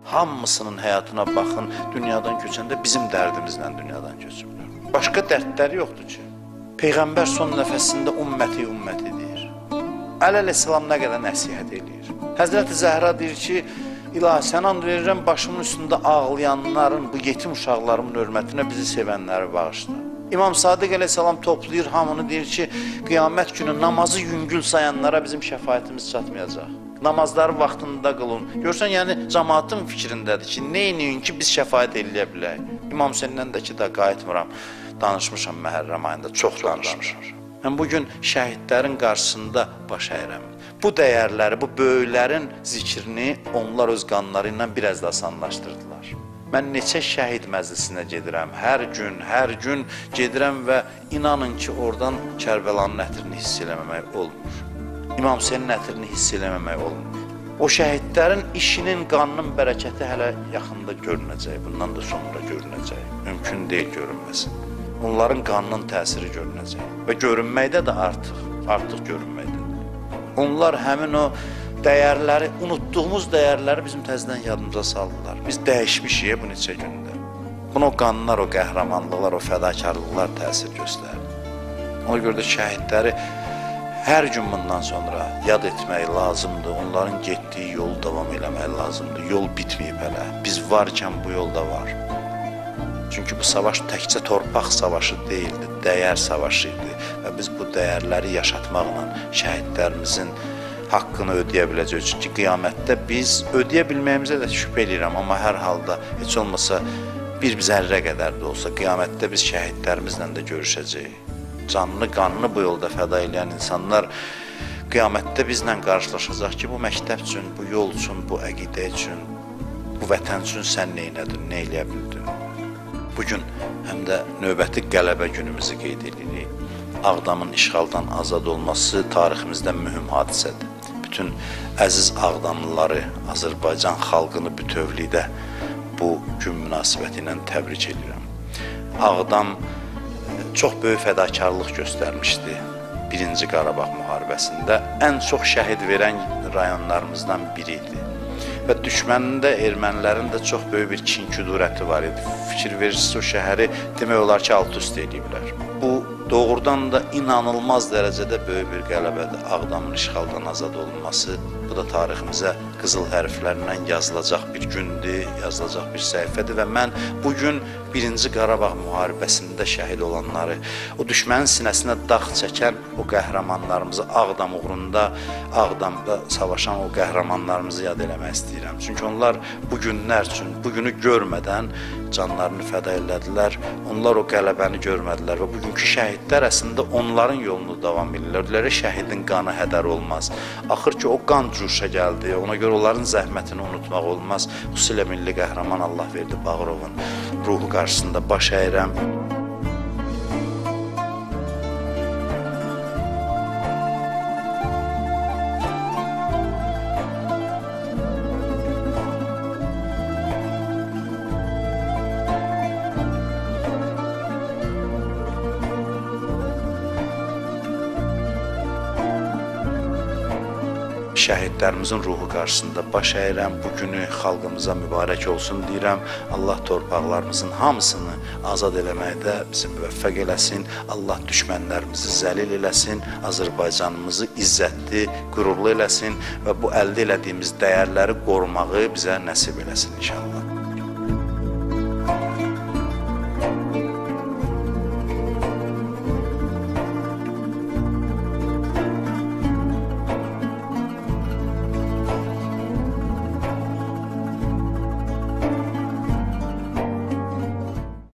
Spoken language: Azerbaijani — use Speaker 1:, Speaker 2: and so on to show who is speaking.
Speaker 1: hamısının həyatına baxın, dünyadan köçəndə bizim dərdimizlə dünyadan köçüblər. Başqa dərdləri yoxdur ki. Peyğəmbər son nəfəsində ümməti deyir. Əleyhissalam nə qədər nəsihət edir. Həzrəti Zəhra deyir ki, İlahi, sən and verirəm, başımın üstündə ağlayanların, bu yetim uşaqlarımın hörmətinə bizi sevənləri bağışla. İmam Sadiq əleyhissalam toplayır, hamını deyir ki, qiyamət günü namazı yüngül sayanlara bizim şəfayətimiz çatmayacaq. Namazları vaxtında qılın. Görsən, yəni cəmaatın fikrindədir ki, neyinin ki biz şəfayət eləyə bilək. İmam Hüseyndən də ki, qayıtmıram, danışmışam Məhərrəm ayında, çox danışmışam. Mən bugün şəhidlərin qarşısında baş əyirəm. Bu dəyərləri, bu böyüklərin zikrini onlar öz qanları ilə biraz da asanlaşdırdılar. Mən neçə şəhid məclisinə gedirəm, hər gün gedirəm və inanın ki, oradan Kərbəlanın ətrini hiss eləməmək olmur. İmam Hüseynin ətrini hiss eləməmək olmur. O şəhidlərin işinin, qanının bərəkəti hələ yaxında görünəcək, bundan da sonra görünəcək. Mümkün deyil görünməsin. Onların qanının təsiri görünəcək və görünməkdə də artıq görünməkdə. Onlar həmin o dəyərləri, unutduğumuz dəyərləri bizim təzədən yadımıza saldılar. Biz dəyişmişik bu neçə gündə. Buna o qanlar, o qəhrəmanlıqlar, o fədakarlıqlar təsir göstərir. Ona görə də şəhidləri hər gün bundan sonra yad etmək lazımdır. Onların getdiyi yolu davam eləmək lazımdır. Yol bitməyib hələ. Biz varkən bu yolda var. Çünki bu savaş təkcə torpaq savaşı deyildi, dəyər savaşı idi. Və biz bu dəyərləri yaşatmaqla şəhidlərimizin haqqını ödəyə biləcəyik. Çünki qiyamətdə biz ödəyə bilməyimizə də şübhə edirəm, amma hər halda heç olmasa bir zərrə qədər də olsa qiyamətdə biz şəhidlərimizlə də görüşəcəyik. Canını, qanını bu yolda fəda edən insanlar qiyamətdə bizlə qarşılaşacaq ki, bu məktəb üçün, bu yol üçün, bu əqidə üçün, bu vətən üçün sən neynədin, nə eləyə bildin? Bugün həm də növbəti qələbə günümüzü qeyd edirik. Ağdamın işğaldan azad olması tariximizdə mühüm hadisədir. Bütün əziz Ağdamlıları, Azərbaycan xalqını bütövlükdə bu gün münasibəti ilə təbrik edirəm. Ağdam çox böyük fədakarlıq göstərmişdi 1-ci Qarabağ müharibəsində. Ən çox şəhid verən rayonlarımızdan biri idi. Və düşmənin də, ermənilərin də çox böyük bir kin-küdurəti var idi. Fikir verirsiniz, o şəhəri demək olar ki, alt-üst ediblər. Bu doğrudan da inanılmaz dərəcədə böyük bir qələbədir. Ağdamın işğaldan azad olunması, bu da tariximizə qızıl hərflərlə yazılacaq bir gündür, yazılacaq bir səhifədir və mən bugün 1-ci Qarabağ müharibəsində şəhid olanları, o düşmənin sinəsinə dağ çəkən o qəhrəmanlarımızı, Ağdam uğrunda, Ağdamda savaşan o qəhrəmanlarımızı yad eləmək istəyirəm. Çünki onlar bu günlər üçün, bu günü görmədən canlarını fəda elədilər, onlar o qələbəni görmədilər və bugünkü şəhidlər əslində onların yolunu davam edirlər. Şəhidin qanı hədər olmaz. Axır ki, o qan cuşa gəldi, ona görə onların zəhmətini unutmaq olmaz. Xüsusilə milli qəhrəman Allahverdi Bağırovun ruhu qarşısında baş əyirəm. Şəhidlərimizin ruhu qarşısında baş əyirəm. Bu günü xalqımıza mübarək olsun deyirəm. Allah torpaqlarımızın hamısını azad eləməkdə bizi müvəffəq eləsin. Allah düşmənlərimizi zəlil eləsin. Azərbaycanımızı izzətli, qürurlu eləsin və bu əldə elədiyimiz dəyərləri qorumağı bizə nəsib eləsin inşallah.